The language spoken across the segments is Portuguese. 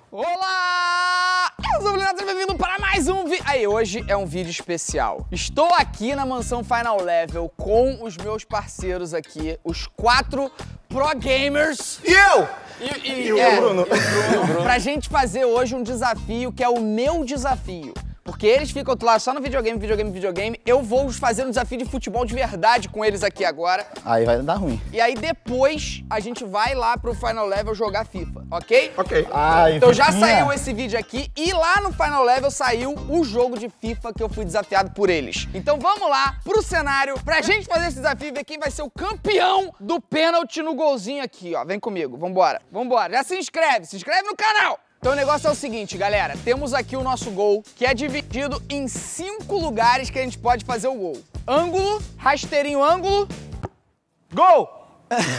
Olá! Eu sou o Leonardo, bem-vindo para mais um vídeo. Aí, hoje é um vídeo especial. Estou aqui na mansão Final Level com os meus parceiros aqui, os 4 Pro Gamers. E eu? E o Bruno. Pra gente fazer hoje um desafio que é o meu desafio. Porque eles ficam lá só no videogame. Eu vou fazer um desafio de futebol de verdade com eles aqui agora. Aí vai dar ruim. E aí depois a gente vai lá pro Final Level jogar FIFA, ok? Ok. Então já saiu esse vídeo aqui e lá no Final Level saiu o jogo de FIFA que eu fui desafiado por eles. Então vamos lá pro cenário pra gente fazer esse desafio e ver quem vai ser o campeão do pênalti no golzinho aqui, ó. Vem comigo, vambora. Já se inscreve no canal! Então o negócio é o seguinte, galera, temos aqui o nosso gol, que é dividido em 5 lugares que a gente pode fazer o gol. Ângulo, rasteirinho ângulo, gol!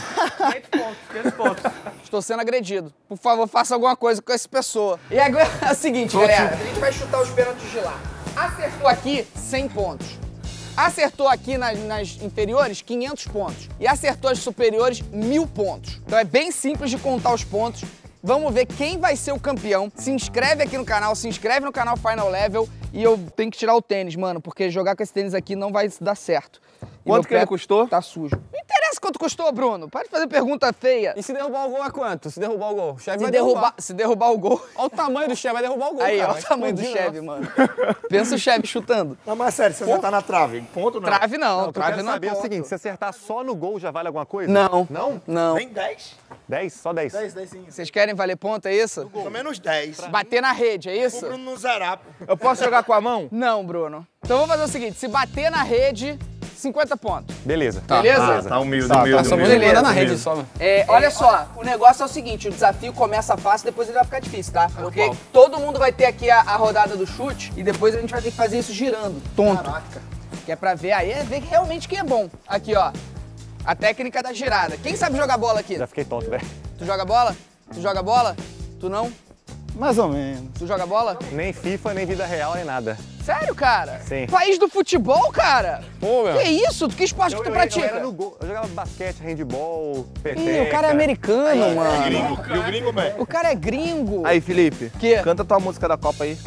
500 pontos. Estou sendo agredido. Por favor, faça alguma coisa com essa pessoa. E agora é o seguinte, galera, a gente vai chutar os pênaltis de lá. Acertou aqui, 100 pontos. Acertou aqui nas inferiores, 500 pontos. E acertou as superiores, 1000 pontos. Então é bem simples de contar os pontos. Vamos ver quem vai ser o campeão. Se inscreve aqui no canal, se inscreve no canal Final Level. E eu tenho que tirar o tênis, mano, porque jogar com esse tênis aqui não vai dar certo. Quanto que ele custou? Tá sujo. Não interessa quanto custou, Bruno. Para de fazer pergunta feia. E se derrubar o gol é quanto? Se derrubar o gol? O chefe vai Se derrubar o gol... Olha o tamanho do chefe, vai derrubar o gol, Aí, cara. olha o tamanho do chefe, mano. Pensa o chefe chutando. Não, mas sério, você já tá na trave. Ponto não. Trave não, Não, trave quero não é saber ponto. o seguinte, se acertar só no gol já vale alguma coisa? Não. Não? Não. Nem 10? 10? Só 10? 10 sim. Vocês querem valer ponto, é isso? Pelo menos 10. Bater na rede, é O isso? Bruno não zerar, pô. Eu posso jogar com a mão? Não, Bruno. Então vamos fazer o seguinte, se bater na rede, 50 pontos. Beleza. Beleza? Tá humilde, Só humilde. vou Beleza. mandar na rede só, mano. Olha só, o negócio é o seguinte, o desafio começa fácil, depois ele vai ficar difícil, tá? Porque qual? todo mundo vai ter aqui a rodada do chute e depois a gente vai ter que fazer isso girando, tonto. Caraca. Que é pra ver aí, é ver realmente quem é bom. Aqui, ó, a técnica da girada. Quem sabe jogar bola aqui? Já fiquei tonto, velho. Tu joga bola? Tu joga bola? Tu não? Mais ou menos. Tu joga bola? Nem FIFA, nem vida real, nem nada. Sério, cara? Sim. País do futebol, cara? Pô, meu. Que isso? Que esporte que tu pratica? Eu era no gol. Eu jogava basquete, handball, peteca. Ih, o cara é americano, mano. Gringo. E o gringo, velho? O cara é gringo. Aí, Felipe. Que? Canta tua música da Copa aí.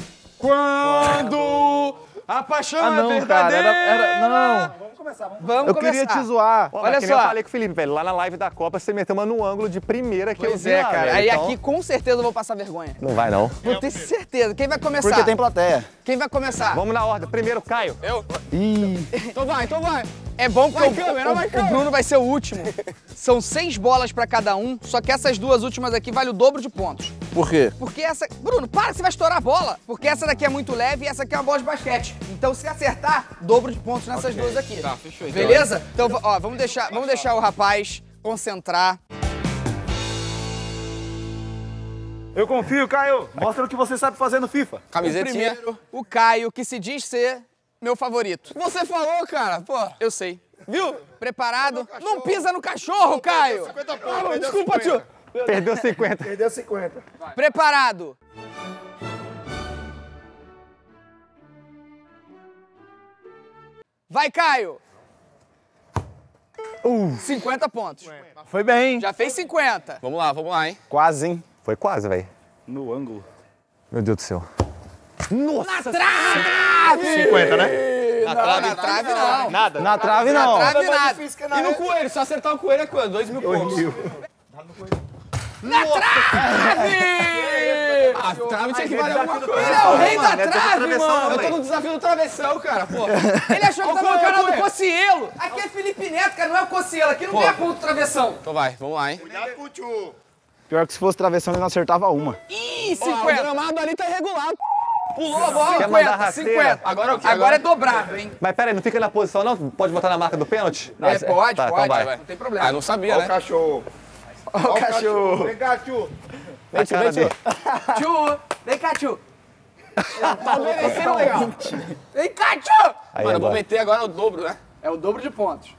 Quando a paixão não, é verdadeira. cara. Não. Vamos Eu começar. queria te zoar. Ó, Olha mas que nem só. eu falei com o Felipe, velho. Lá na live da Copa, você meteu uma no ângulo de primeira que eu Pois vi é, lá, cara. velho. Aí Então, aqui com certeza eu vou passar vergonha. não vai, não. Vou ter certeza. Quem vai começar? Porque tem plateia. Quem vai começar? Vamos na ordem. Primeiro, Caio. Eu? Ih. Então vai. É bom porque câmera, vai, o câmera. Bruno vai ser o último. São 6 bolas pra cada um, só que essas duas últimas aqui valem o dobro de pontos. Por quê? Porque essa... Bruno, para, você vai estourar a bola. Porque essa daqui é muito leve e essa aqui é uma bola de basquete. Então se acertar, dobro de pontos nessas duas aqui. Tá, fechou então. Beleza? Então, ó, vamos deixar o rapaz concentrar. Eu confio, Caio. Mostra o que você sabe fazer no FIFA. Camisetinha. Primeiro, o Caio, que se diz ser meu favorito. Você falou, cara. Pô. Eu sei. Viu? Preparado? Não pisa no cachorro, Caio! 50 pontos. Desculpa, tio. Perdeu 50. Perdeu 50. Preparado? Vai, Caio! 50 pontos. Foi bem. Já fez 50. Vamos lá, hein? Quase, hein? Foi quase, velho. No ângulo. Meu Deus do céu. Na trave! 50, né? Na trave não. Nada. Na trave não. Na trave nada. E no coelho? Se acertar o coelho é quanto? 2.000 pontos. Na trave! Ah, trave tinha que valer alguma coisa. Ele é o rei da trave, Eu mano! tô no desafio do travessão, cara. Pô. Ele achou que Ó, tava no canal do coelho. Cocielo. Aqui é Felipe Neto, cara, não é o Cocielo. Aqui não ganha ponto travessão. Então vai, vamos lá, hein? Cuidado com o tio. Pior que se fosse travessão, ele não acertava uma. Ih, Ó, o 50. gramado ali tá irregulado. Pulou a bola. Quer mandar 50, rasteira? 50. Agora o quê? Agora é dobrável, hein? Mas pera aí, não fica na posição, não? Pode botar na marca do pênalti? É, pode, Tá, pode. então vai. Não tem problema. Ah, não sabia, Olha o né? cachorro. Olha o cachorro. Vem cá, tio. A cara dele. Tchu, vem cá, tio. Tá merecendo legal. Vem cá, tio. Aí, Mano, eu vou agora. meter agora o dobro, né? É o dobro de pontos.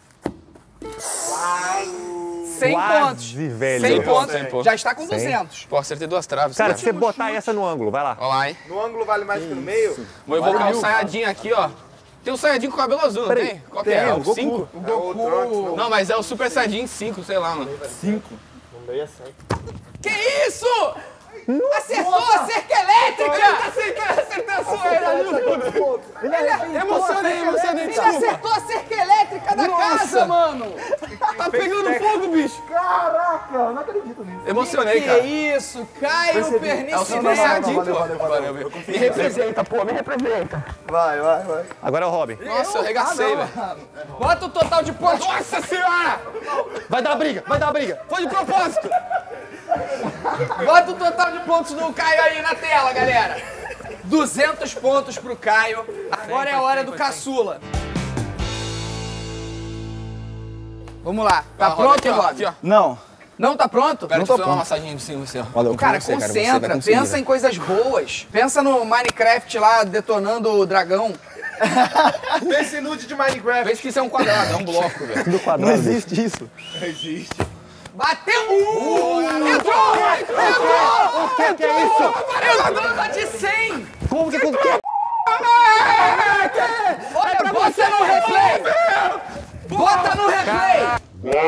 100 Quase, pontos. velho. 100 pontos. 100 pontos. Já está com 200. Pô, acertei 2 traves. Cara, né? se você botar essa no ângulo, vai lá. Olha lá, hein? No ângulo vale mais que no meio? Vou invocar o Saiadinho aqui, ó. Tem um Saiyajin com cabelo azul, não tem? Qual que é? Tem, É o o Goku. 5? É o Trunks. Não, mas é o Super Saiyajin 5, sei lá, mano. 5. No meio é 100. Que isso? Acertou a cerca elétrica! Acertou ele. Emocionei, Ele desculpa. acertou a cerca elétrica da casa, mano! Tá pegando fogo, bicho. Caraca, eu não acredito nisso. Emocionei, Que cara. isso? Caio É o Pernicilli. Sayajin, pô. Valeu. Me representa, pô, me representa. Vai. Agora é o Robin. Nossa, eu arregacei, velho. Bota o total de pontos. Nossa senhora! Vai dar briga. Foi de propósito. Bota o total de pontos do Caio aí na tela, galera. 200 pontos pro Caio. Agora é a hora do caçula. Vamos lá. Tá pronto, Rob? Aqui, ó. Não. Não tá pronto? Pera, deixa eu dar uma massaginha de cima, você, ó. Valeu. Cara, concentra. Pensa em coisas boas. Pensa no Minecraft lá detonando o dragão. Pense em nude de Minecraft. Vê que isso é um quadrado, é um bloco, velho. Do quadrado. Não existe isso. Existe. Bateu! Entrou! O que é isso? Eu dava de 100! Como que aconteceu? Olha, bota no replay! Bota no replay!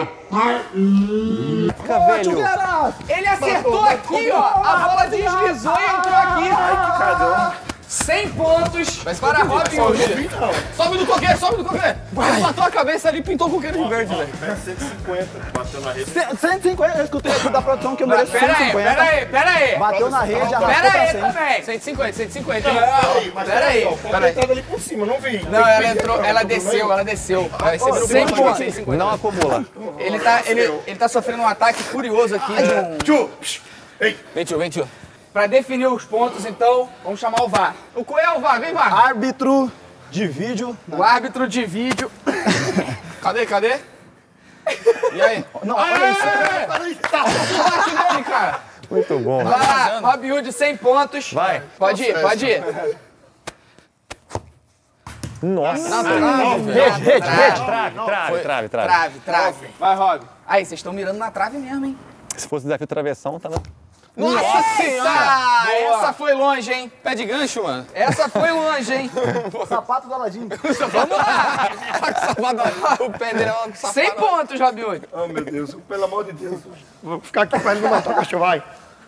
Velho. Ele acertou aqui, ó. A bola deslizou e entrou aqui. Ai, que cagão. 100 pontos para Robin Hood. Sobe do coqueiro, sobe do coqueiro. Ele matou a cabeça ali e pintou o coqueiro de verde, velho. 150. Bateu na rede. 150, eu escutei aqui da produção que eu mereço Pera 150. aí. Bateu na rede, arrastou Pera pra aí 100. também. 150. Pera aí. Deitado ali por cima, não vi. Não, ela entrou, ela desceu. Vai ser no 100 ponto, pontos. 150. Não acumula. Ele tá sofrendo um ataque furioso aqui de um... Tchu. Vem, tio. Pra definir os pontos, então, vamos chamar o VAR. O Coelho, VAR, vem, VAR. Árbitro de vídeo. O árbitro de vídeo. Cadê? E aí? Não, olha isso. Bate nele, cara. Muito bom. Vai lá, Robin Hood, 100 pontos. Vai. Pode ir. Nossa. Rede. Trave. Vai, Rob. Aí, vocês estão mirando na trave mesmo, hein? Se fosse desafio travessão, tava... Nossa senhora! Essa foi longe, hein? Pé de gancho, mano. Essa foi longe, hein? Sapato do Aladim. Vamos lá. O pé dele é um sapato. 100 pontos, Robin Hood. Oh, meu Deus. Pelo amor de Deus. Vou ficar aqui pra ele não matar o cachorro. Vai.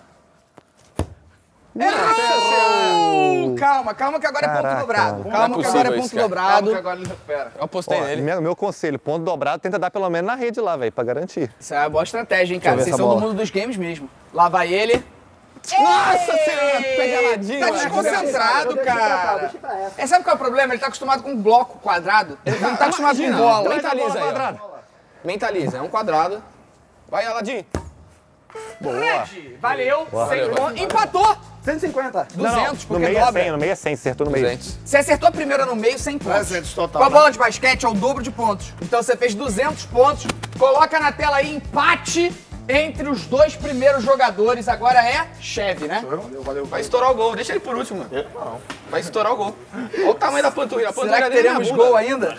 Calma que agora é ponto Caraca, dobrado. mano. Calma Não é que agora é possível ponto isso, cara. dobrado. Agora ele recupera. Eu apostei Ó, nele. meu conselho, ponto dobrado, tenta dar pelo menos na rede lá, velho, pra garantir. Isso é uma boa estratégia, hein, cara? Deixa eu ver Vocês essa são do bola. mundo dos games mesmo. Lá vai ele. Nossa senhora, pé de Aladim, Tá mano. desconcentrado, cara. Sabe qual é o problema? Ele tá acostumado com um bloco quadrado. Ele não tá acostumado com Imagina, bola. Mentaliza aí, ó. Mentaliza, é um quadrado. Vai, Aladim. Red, valeu. 100 Valeu, pontos. Empatou. 150. 200, No porque meio é dobra. 100, no meio é 100, acertou no meio. 200. Você acertou a primeira no meio, 100 pontos. 300 total, Com a né? bola de basquete é o dobro de pontos. Então você fez 200 pontos. Coloca na tela aí empate entre os dois primeiros jogadores. Agora é Chevy, né? Valeu. Vai estourar o gol, deixa ele por último, mano. Não. Vai estourar o gol. Olha o tamanho da panturrilha. A panturrilha Será que dele é teremos minha bunda. gol ainda?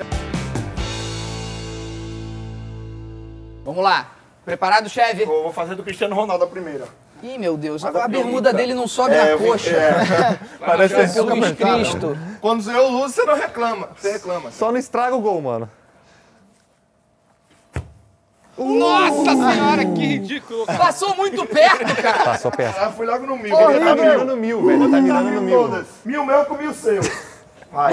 Vamos lá. Preparado, Chevy? Vou fazer do Cristiano Ronaldo a primeira. Ih, meu Deus, a bermuda dele não sobe na coxa. Parece Jesus Cristo. Quando eu luzo, você não reclama. Você reclama. Só não estraga o gol, mano. Nossa senhora, que ridículo. Passou muito perto, cara. Passou perto. Ah, fui logo no 1000. Ele tá mirando no 1000, velho. Ele tá mirando no 1000. Todas. 1000 meu com 1000 seu. Vai.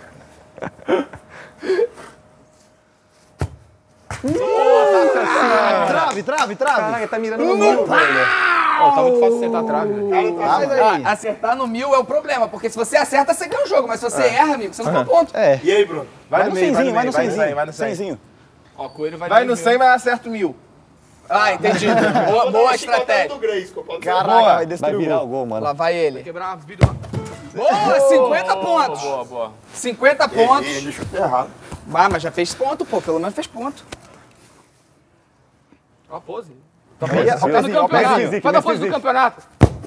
Trave. Caraca, ele tá mirando no 1000, velho. Tá muito fácil acertar a trave, velho. Acertar no 1000 é o problema, porque se você acerta, você ganha o jogo, mas se você erra, amigo, você não tem ponto. E aí, Bruno? Vai no 100zinho, vai no 100zinho. Vai no 100. Ó, o Coelho Vai no 100, mas acerta o 1000. Ah, entendi. Boa estratégia. Caraca, vai Vai destruir o virar gol. o gol, mano. Lá vai ele. quebrar a vida. Boa, 50 pontos. Boa. 50 pontos. Ele chutou errado. Ah, mas já fez ponto, pô. Pelo menos fez ponto. Ó a pose. Tá Faz a pose do campeonato.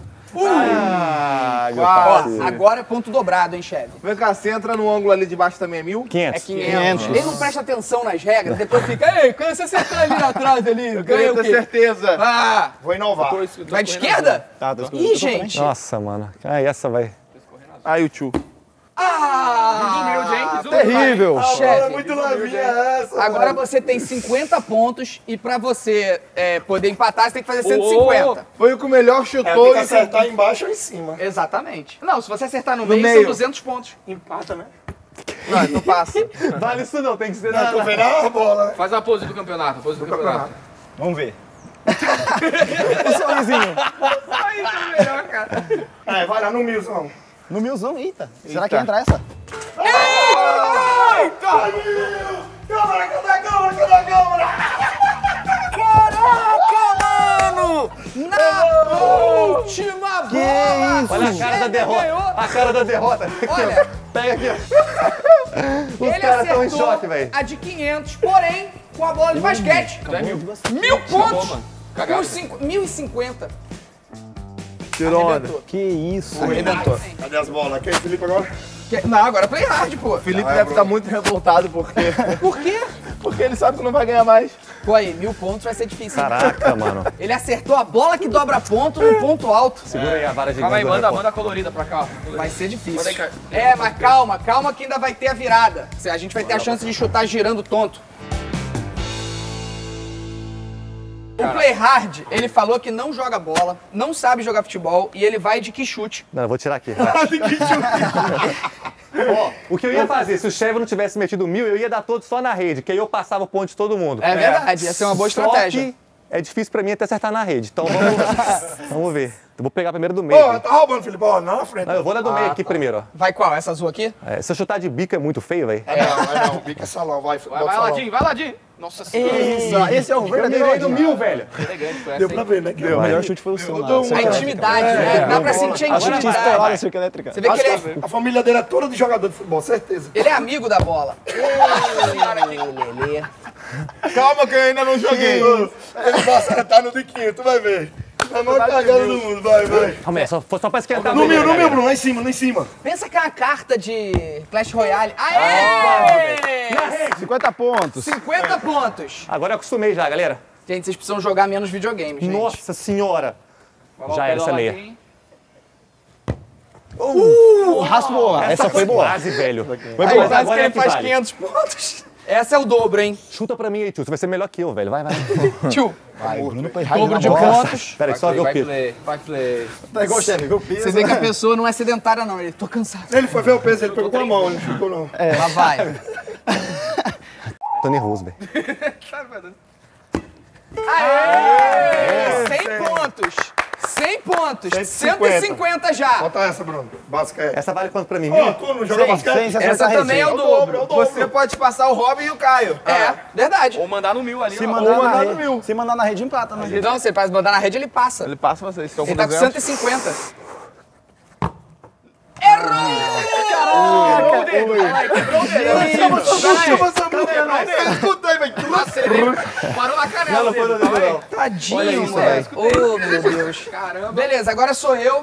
Ah, meu Ó, parceiro. agora é ponto dobrado, hein, chefe? Vem cá, você entra no ângulo ali de baixo também é 1000? 500. É 500. Ele não presta atenção nas regras, depois fica, ei, quando você acertar ali atrás, ali, Eu ganha queria o ter quê? certeza. Ah, Vou inovar. vai de esquerda? Tá, tô Ih, gente. Nossa, mano. Ah, essa vai. Aí o tio. Desumilde, hein? Desumilde. Terrível. Chefe, Muito levinha essa. agora você tem 50 pontos e pra você poder empatar, você tem que fazer 150. Foi o que o melhor chutou. Tem que acertar embaixo ou em cima. Exatamente. Não, se você acertar no meio, são meio. 200 pontos. Empata, né? Não, então passa. Vale isso não, tem que ser Tô vendo a bola, né? Faz a pose do campeonato, a pose do campeonato. Vamos ver. Um sorrisinho. Aí tá melhor, cara. Vai lá no milzão. No milzão, eita. Será que ia entrar essa? Eita! Câmara, cadê a câmera? Cadê a câmera? Caraca, mano! Na última bola! Olha a cara da derrota. Ganhou. A cara da derrota. Aqui, Olha. ó. Pega aqui, ó. Os Ele caras estão em acertou choque, velho. a de 500, porém, com a bola de basquete. 1000 pontos! Cagado. Com 1050. Tirou onda. Arrebentou. Que isso. Arrebentou. Cadê as bolas? Quem é o Felipe agora? Não, agora play hard, pô. O Felipe deve estar muito revoltado porque... Por quê? porque ele sabe que não vai ganhar mais. Pô, aí, 1000 pontos vai ser difícil. hein? Caraca, mano. Ele acertou a bola que dobra ponto num ponto alto. Segura aí a vara gigante. Calma aí, do manda repórter. a colorida pra cá, ó. Vai ser difícil. Manda aí, cara. Mas calma que ainda vai ter a virada. A gente vai ter a chance de chutar girando tonto. O Play Hard, ele falou que não joga bola, não sabe jogar futebol e ele vai de que chute. Não, eu vou tirar aqui. Ó, o que eu ia fazer, se o Chevy não tivesse metido 1000, eu ia dar todos só na rede, que aí eu passava o ponto de todo mundo. É verdade, ia ser uma boa estratégia. Só que é difícil pra mim até acertar na rede, então vamos ver. Eu vou pegar primeiro do meio. Pô, aqui. tá roubando, Felipe. Ó, não na frente. Não, eu vou na do meio aqui primeiro, ó. Vai qual? Essa azul aqui? É, se eu chutar de bico é muito feio, velho. Não, bica salão, vai. Vai, Ladinho, vai, Ladinho. Nossa senhora. Esse é o Eu verdadeiro. mirei no 1000, velho. Elegante foi essa, Deu hein? pra ver, né? O melhor chute foi o seu. A intimidade, né? Dá pra sentir a Tinha intimidade. estourado a cerca elétrica. Você vê que Acho ele que a família dele é toda de jogador de futebol, certeza. é amigo da bola. Calma que eu ainda não joguei. Ele vai acertar no biquinho, tu vai ver. A maior cagada do mundo, vai. Calma aí, só pra esquentar. No meu, Bruno, lá em cima. Pensa que é uma carta de Clash Royale. Aê! 50 pontos. 50 pontos. Agora eu acostumei já, galera. Gente, vocês precisam jogar menos videogames, gente. Nossa senhora. Vai lá, Já o era pé do essa meia. Ladinho. Raspou. Essa foi boa. Quase, velho. Foi Aí, boa. quase que Agora é ele que faz vale. 500 pontos. Essa é o dobro, hein? Chuta pra mim aí, tio. Você vai ser melhor que eu, velho. Vai. Tio, Vai, Bruno Play Hard dobro na de bola. pontos. Pera aí, só ver o peso. Vai play. Tá igual o chefe, viu? Você vê que a pessoa não é sedentária, não. Ele, tô cansado. Ele foi ver o peso, ele pegou com a mão, ele não chutou não. Lá vai. Tô nervoso, velho. Aê! 100 pontos. 100 pontos. 150. 150 já. Bota essa, Bruno. Basquete. Essa vale quanto pra mim? Ó, tu não joga basquete? Sem acertar Essa a rede. também é o É o dobro. dobro. Você pode passar o Robin e o Caio. É, verdade. Ou mandar no 1000 ali, Se ó. mandar na mandar no rede, mil. se mandar na rede, empata, né? Então, se ele faz mandar na rede, ele passa. Ele passa vocês. Ele tá com 150. Errou! Escuta aí, velho. Parou na canela dele. Calma aí. Tadinho, velho. Oh, meu Deus. Caramba. Beleza, agora sou eu.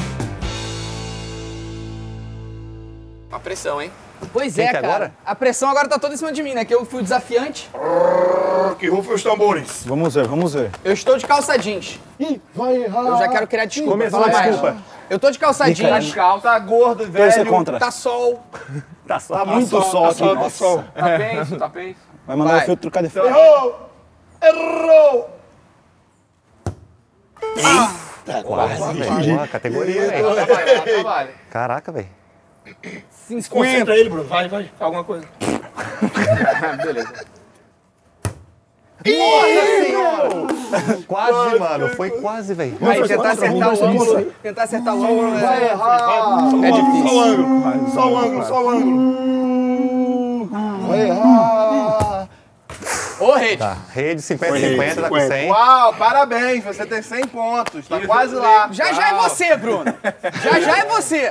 A pressão, hein? Pois Quem é, que cara. agora? A pressão agora tá toda em cima de mim, né? Que eu fui o desafiante. Que rufem os tambores. Vamos ver. Eu estou de calça jeans. Ih, vai errar. Eu já quero criar desculpa. Começou Fala a mais. desculpa. Eu tô de calça jeans. Tá gordo, Torcer contra. Tá sol. Tá só. Muito sol aqui. Tá sol. Tá penso. Vai mandar Vai. o filtro trocar de frente. Errou! Quase, velho. Ó, categoria, velho. Trabalha. Caraca, velho. Concentra ele, Bruno. Vai. Fala alguma coisa. Beleza. Quase, mano. Foi quase, velho. Aí, tentar acertar o ângulo. Tentar acertar o ângulo. Vai errar. É difícil. Só o ângulo. Vai errar. Ô, rede. Tá. Rede 50-50, tá com 100. Uau, parabéns. Você tem 100 pontos. Tá quase lá. Já é você, Bruno. Já é você.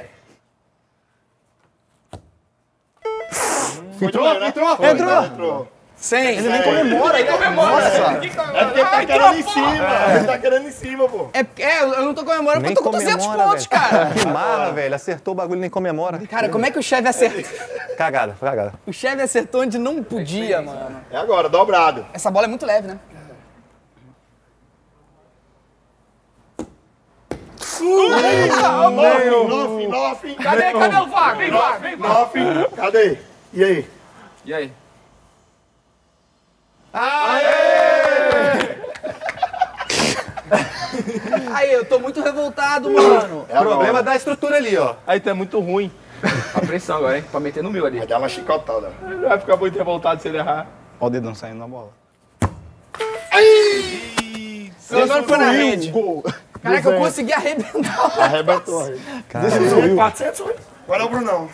Entrou. 100. Ele nem comemora, ele comemora. É porque ele tá querendo em cima. Ele tá querendo em cima, pô. Eu não tô comemorando porque eu tô com 200 pontos, velho. cara. Que mala, velho. Acertou o bagulho e nem comemora. Cara, como é que o Chevy acertou? Cagada. O Chevy acertou onde não podia, mano. É agora, dobrado. Essa bola é muito leve, né? Nove. Cadê o VAR? Vem, VAR, vem, VAR. 9. Cadê? E aí? E aí? Aí, eu tô muito revoltado, mano. O problema é da estrutura ali, ó. Aí tu é muito ruim. A pressão agora, hein? Pra meter no 1000 ali. Vai dar uma chicotada. Ele vai ficar muito revoltado se ele errar. Olha o dedão saindo na bola. Pelo menos foi na rede. Gol. Caraca, eu consegui arrebentar. Arrebentou a rede. 400. Agora é o Brunão.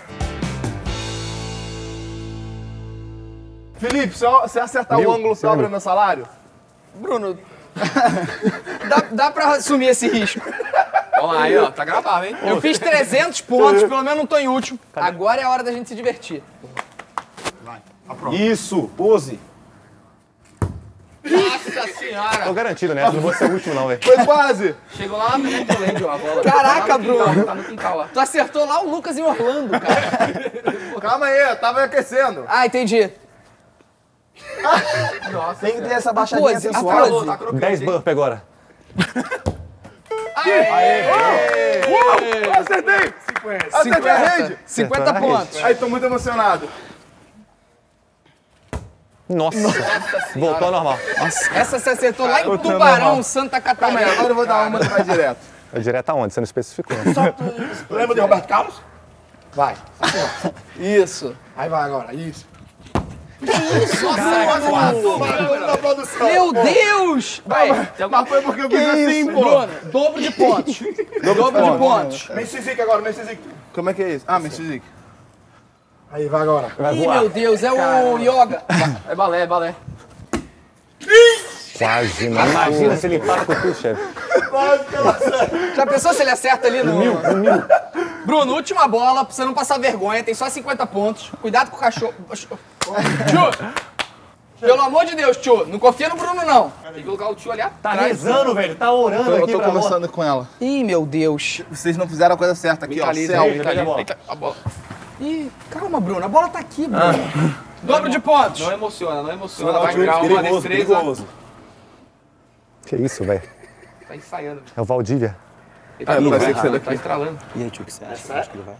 Felipe, se você acertar o ângulo, sobra meu salário? Bruno, dá pra assumir esse risco. Vamos lá, aí, ó. Tá gravado, hein? Eu fiz 300 pontos, pelo menos não tô em último. Agora é a hora da gente se divertir. Isso, pose. Nossa senhora! Tô garantido nessa, não vou ser o último não, velho. Foi quase. Chegou lá na frente do Land, ó, a bola. Caraca, Tá no quintal, Bruno. Tá no quintal lá. Tu acertou lá o Lucas em Orlando, cara. Calma aí, eu tava aquecendo. Ah, entendi. Nossa, Tem que ter essa A baixadinha pose, a sensual. pose. tá crocante, 10 hein? burp agora. Acertei! Acertei a rede! 50 pontos. Aí, tô muito emocionado. Nossa, voltou ao normal. Essa você acertou lá em Tubarão, Santa Calma aí, Catarina. agora eu vou dar uma e vai direto. É direto aonde? Você não especificou. Lembra de Roberto Carlos? Vai. Isso. Aí vai agora, isso. Nossa, Da produção. meu Deus! Vai, Mas foi porque eu fiz assim, pô. Bruno, dobro de pontos. Dobro de pontos. Messizic agora, Messizic. Como é que é isso? Ah, Messizic. Aí, vai agora. Vai Ih, voar. meu Deus, é o Yoga. É balé, é balé. Quase, não. Imagina se ele empata com tudo, chefe. Já pensou se ele acerta ali no... Bruno, última bola, pra você não passar vergonha, tem só 50 pontos. Cuidado com o cachorro. Tio! Pelo amor de Deus, tio, não confia no Bruno, não. Tem que colocar o tio ali Tá atrás. rezando, velho. Tá orando Eu aqui tô pra bola. conversando com ela. Ih, meu Deus. Vocês não fizeram a coisa certa aqui, ó. Ali, Céu. fica ali. Eita, a bola. Ih, calma, Bruno, a bola tá aqui, Bruno. Dobro de pontos. Não emociona, não emociona. Vai calma, Perigoso, destreza. perigoso. Que isso, velho. Tá ensaiando. É o Valdívia. Ele tá, eu pensei que você tá estralando. E aí, tio, o que você acha? Acho que ele vai.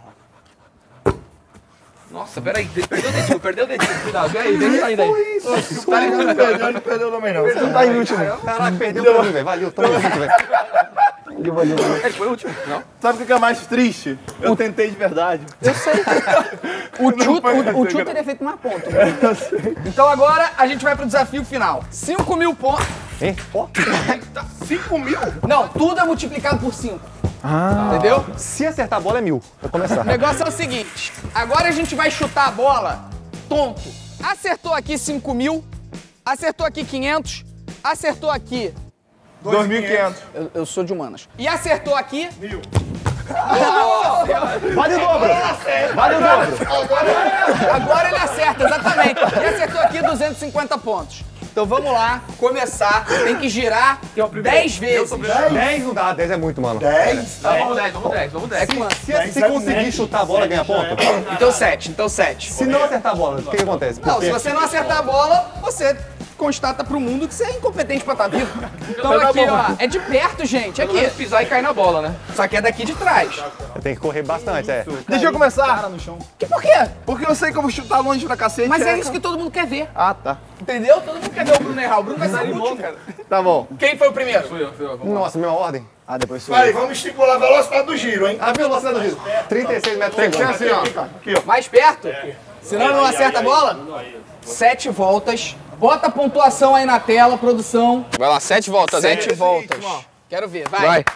Nossa, peraí. Perdeu o dedinho. Cuidado. Vem aí, vem saindo aí. Tá ligado, perdeu, não perdeu também não. Não tá em último. Caraca, perdeu pra mim, velho. Valeu, tamo junto, velho. Ele foi o último. Não? Sabe o que é mais triste? Eu tentei de verdade. O tio teria feito mais ponto. Então agora a gente vai pro desafio final. 5.000 pontos. Hein? Ó, 5 mil? Não, tudo é multiplicado por 5. Entendeu? se acertar a bola é 1000. Vai começar. O negócio é o seguinte, agora a gente vai chutar a bola tonto. Acertou aqui 5.000, acertou aqui 500, acertou aqui... 2.500. Eu sou de humanas. E acertou aqui... 1000. Vale o dobro! Vale o dobro! Agora ele acerta, exatamente. E acertou aqui 250 pontos. Então vamos lá, começar. Tem que girar 10 vezes. 10 não dá, 10 é muito, mano. 10. Tá, vamos 10, vamos 10, vamos 10. É quanto? Se conseguir chutar a bola, ganha ponto. Então 7, Se não acertar a bola, o que acontece? Não, se você não acertar a bola, você constata pro mundo que você é incompetente pra estar vivo. Então aqui, ó, é de perto, gente, Pelo menos aqui. pisar e cair na bola, né? Só que é daqui de trás. Tem que correr bastante, é. Deixa eu começar. Que por quê? Porque eu sei que eu vou chutar longe pra cacete. Mas é isso que todo mundo quer ver, Ah, tá. entendeu? Todo mundo quer ver o Bruno errar. O Bruno vai ser o último. Tá bom. Quem foi o primeiro? Fui eu. Vamos lá. Nossa, mesma ordem. Ah, depois sou Vai, vamos estipular a velocidade do giro, hein? A velocidade do risco. 36 metros por Tem segundo. assim, ó. Aqui, ó. Mais perto? Senão ele não acerta a bola? 7 voltas. Bota a pontuação aí na tela, produção. Vai lá, 7 voltas, 7 voltas. Quero ver, vai. Vai.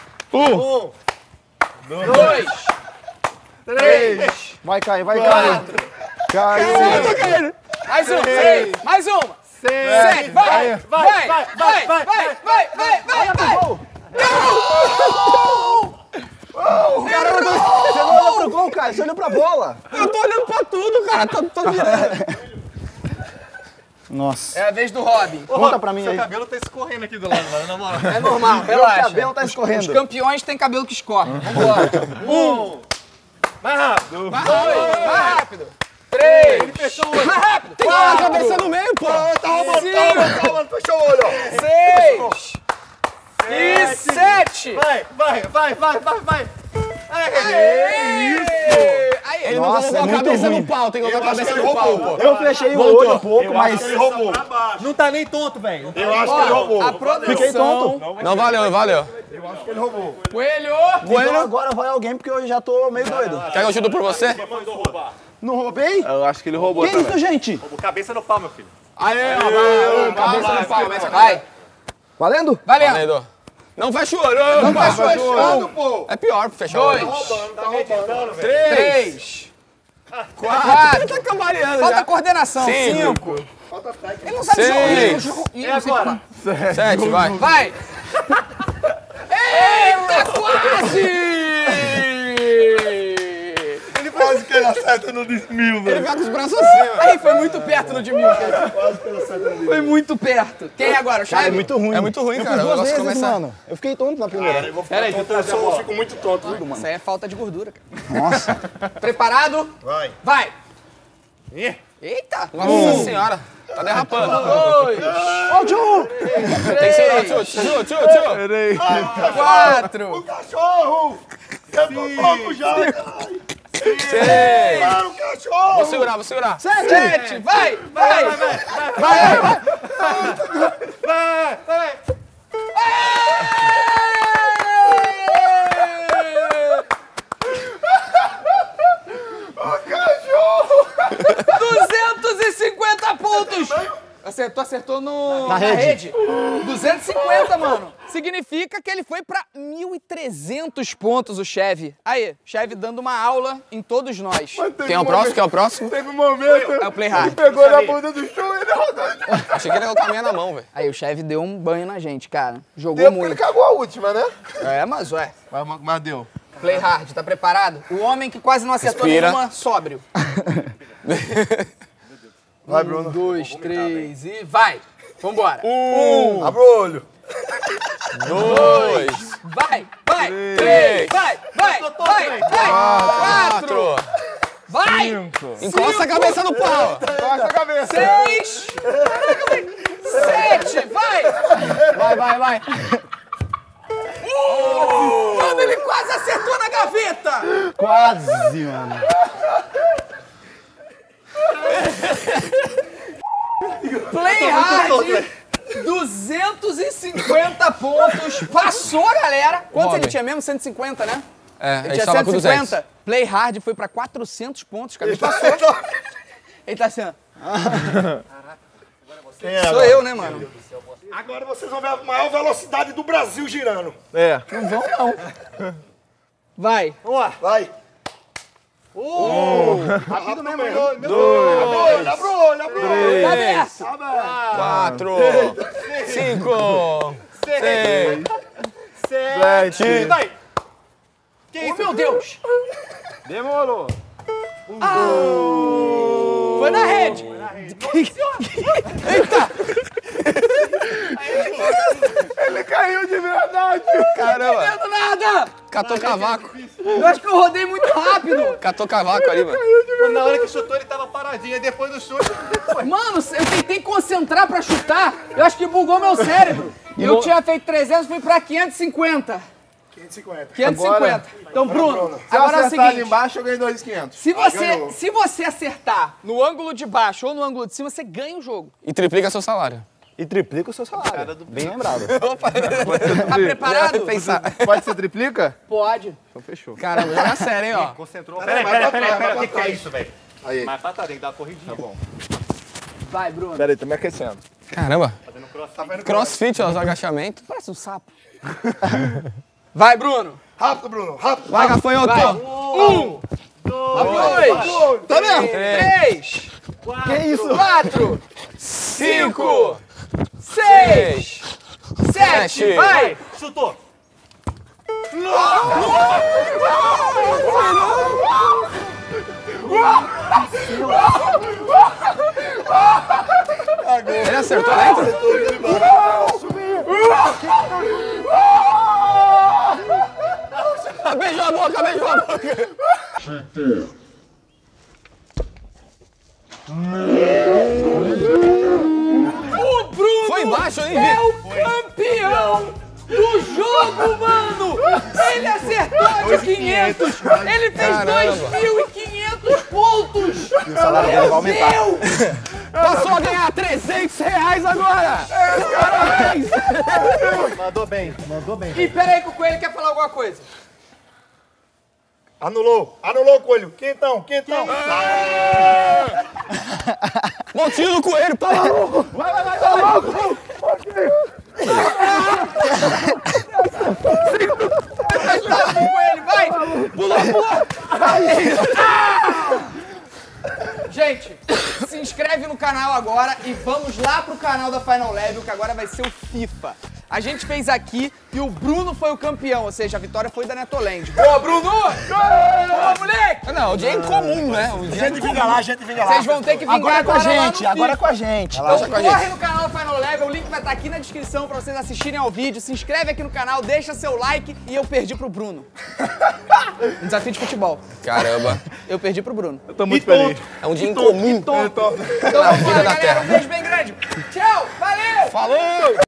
2, 3, Vai cair, vai cair. 4. Mais um, 6. Mais uma. 7. Vai. Você não olhou pro gol, cara. Você olhou pra bola. Eu tô olhando pra tudo, cara. Tô virando. Nossa. É a vez do Robin. Conta pra mim Seu aí. cabelo tá escorrendo aqui do lado, mano, na moral. É normal, Meu relaxa. cabelo tá Os escorrendo. campeões têm cabelo que escorre. Vambora. 1. Mais rápido. Mais rápido. 3. Ele fechou o olho. Mais rápido. Tem que dar a cabeça no meio, pô. Tá roubando, fechou o olho, ó. 6. E 7. Vai. Aí, ele não colocou a cabeça no pau, tem que colocar a cabeça no pau, pô. Eu fechei o olho um pouco, mas... Ele roubou. Não tá nem tonto, velho. Eu acho que ele roubou. A produção... Fiquei tonto. Não valeu. Eu acho que ele roubou. Coelho! Então agora vai alguém porque eu já tô meio doido. Quer que eu chuto por você? Não roubei? Eu acho que ele roubou Que isso, gente? Cabeça no pau, meu filho. Aí, ó, cabeça no pau, Vai! Valendo? Valendo! Valendo. Não fecha o olho. Não fecha o olho. Fechando, pô. É pior fechar o olho. Tá roubando, velho. 3. 4. Tá cambaleando Falta já. coordenação. 5. Falta técnica. Ele não sabe Seis. jogar. E agora? 7, vai. Vai! Eita, quase! Ele quase que ele acerta no desmil, Ele velho. vai com os braços assim, ó. Aí, foi muito perto no de mil, cara. Quase que ele acerta no desmil. Foi muito perto. Quem é agora? Cara, é Chave? muito ruim. É muito ruim, eu cara. Fiz O duas negócio vezes, começa- mano. Eu fiquei tonto na primeira. Eu vou ficar tonto, eu fico muito tonto, viu? Isso aí é falta de gordura, cara. Nossa. Preparado? Vai. Vai! Eita! Nossa senhora. Tá derrapando. 2, Ô, Tio! Tem que ser chute. 4, Cachorro! Eu tô louco já, caralho. 6. Para o cachorro! Vou segurar. 7, vai! Cachorro! 250 pontos! Acertou na rede. 250, mano. Significa que ele foi pra 1.300 pontos, o Chevy. Aí, Chevy dando uma aula em todos nós. Quem é o próximo? Quem é o próximo? Teve um momento, É o Play Hard. ele pegou na bunda do chão e ele rodou. Achei que ele ia colocar a minha na mão, velho. Aí, o Chevy deu um banho na gente, cara. Jogou Deu porque ele muito. cagou a última, né? É, mas ué. Mas deu. Play Hard, tá preparado? O homem que quase não acertou Respira. nenhuma, sóbrio. Vai, Bruno. 2, 3 e vai! Vambora! Abre o olho. 2. Vai! 3. Vai! 4! Vai! Encosta a cabeça no pau. Baixa a cabeça. 6! 7! Vai! Mano, ele quase acertou na gaveta! Quase, mano. Play Hard! 250 pontos. Passou, galera. Quantos Robin. ele tinha mesmo? 150, né? É, a Ele gente tinha tava com 200. 150. Play Hard foi pra 400 pontos, cara. Ele passou. Ele tá assim, ó. Quem é Sou agora? eu, né, mano? Agora vocês vão ver a maior velocidade do Brasil girando. É. Não vão, não. Vai. Vai. Rápido mesmo. Abre o olho, abre o olho. Tá aberto. 4. 5. 6. 7. Vai. Oh, meu Deus. Demorou. Foi na rede. Ele caiu de verdade. Caramba. Não tô nada. Catou cavaco. Eu acho que eu rodei muito rápido. Catou cavaco ali, mano. Na hora que chutou, ele tava paradinho. Depois do chute, Mano, eu tentei concentrar pra chutar. Eu acho que bugou meu cérebro. Eu tinha feito 300, fui pra 550. 550. 550. Então, Bruno, Se eu agora é o acertar ali seguinte. embaixo, eu ganhei 2.500. Se você acertar no ângulo de baixo ou no ângulo de cima, você ganha o jogo. E triplica seu salário. E triplica o seu salário. Bem lembrado. Tá preparado? Pensar. Pode ser triplica? Pode. Então fechou. Caramba, joga sério, hein, ó. concentrou. Peraí, O que é isso, velho? Aí. Mais pra trás, tem que dar uma corridinha. Tá bom. Vai, Bruno. Peraí, tô me aquecendo. Caramba. Fazendo cross. Tá vendo? Crossfit, ó, os agachamentos. Parece um sapo. Vai, Bruno. Rápido, Bruno, rápido. Vai, gafanhoto. Vai. 1, 2, Tá vendo? 3, Que isso? 4, 5. 6, 7. Sete. Vai. Chutou. Ele acertou dentro? Beijou a boca, beijou a boca. O Bruno Foi embaixo, hein, é Vi? o campeão do jogo, mano! Ele acertou de 500! Ele fez 2.500 pontos! E o salário dele vai aumentar. Passou a ganhar R$300 agora! Parabéns! Mandou bem, mandou bem. E peraí que o Coelho quer falar alguma coisa. Anulou, Coelho. Quentão. Montinho no coelho, tá maluco! Vai! Tá louco! Coelho, vai! Pula! Gente, se inscreve no canal agora e vamos lá pro canal da Final Level, que agora vai ser o FIFA. A gente fez aqui e o Bruno foi o campeão, ou seja, a vitória foi da Netoland. Boa, Bruno! Boa, moleque! Não, o dia é incomum, né? O dia Gente vinga lá. Vocês vão ter que vingar Agora é com a gente, lá no agora é FIFA. com a gente. Então corre no canal da Final Level, o link vai estar aqui na descrição pra vocês assistirem ao vídeo. Se inscreve aqui no canal, deixa seu like e eu perdi pro Bruno. Um desafio de futebol. Caramba. Eu perdi pro Bruno. Tô muito feliz. É um dia incomum. Então vamos lá, galera. Um beijo bem grande. Tchau, valeu! Falou!